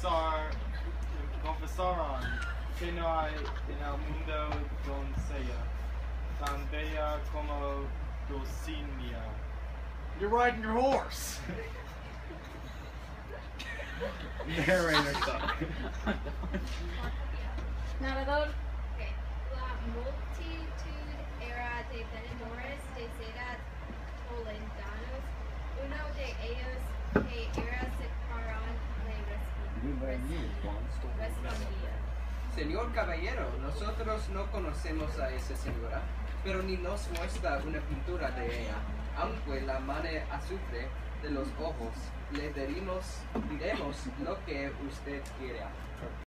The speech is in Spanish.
confesaron que no hay en el mundo doncella tan bella como Dulcinea. You're riding your horse. Narrator stuff. Narrador. Okay. La multitud era de vendedores de seda toledanos. Uno de ellos, que era separado, respondía. Señor caballero, nosotros no conocemos a esa señora, pero ni nos muestra una pintura de ella, aunque la mane azufre de los ojos, le diremos lo que usted quiera.